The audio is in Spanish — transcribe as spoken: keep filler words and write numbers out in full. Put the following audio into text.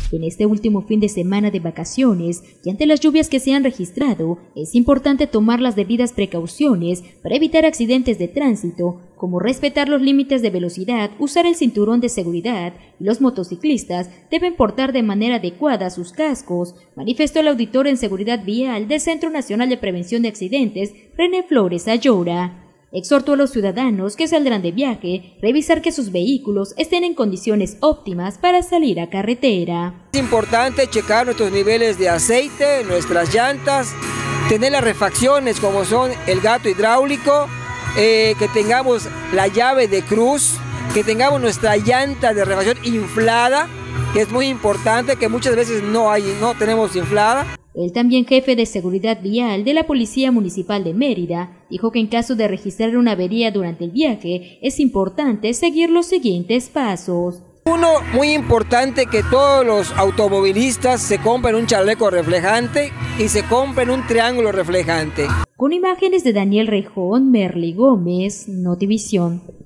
En este último fin de semana de vacaciones y ante las lluvias que se han registrado, es importante tomar las debidas precauciones para evitar accidentes de tránsito, como respetar los límites de velocidad, usar el cinturón de seguridad y los motociclistas deben portar de manera adecuada sus cascos, manifestó el auditor en seguridad vial del Centro Nacional de Prevención de Accidentes, René Flores Ayora. Exhortó a los ciudadanos que saldrán de viaje revisar que sus vehículos estén en condiciones óptimas para salir a carretera. Es importante checar nuestros niveles de aceite, nuestras llantas, tener las refacciones como son el gato hidráulico, eh, que tengamos la llave de cruz, que tengamos nuestra llanta de refacción inflada, que es muy importante, que muchas veces no hay, no tenemos inflada. El también jefe de seguridad vial de la Policía Municipal de Mérida dijo que en caso de registrar una avería durante el viaje es importante seguir los siguientes pasos. Uno, muy importante que todos los automovilistas se compren un chaleco reflejante y se compren un triángulo reflejante. Con imágenes de Daniel Rejón, Merly Gómez, Notivisión.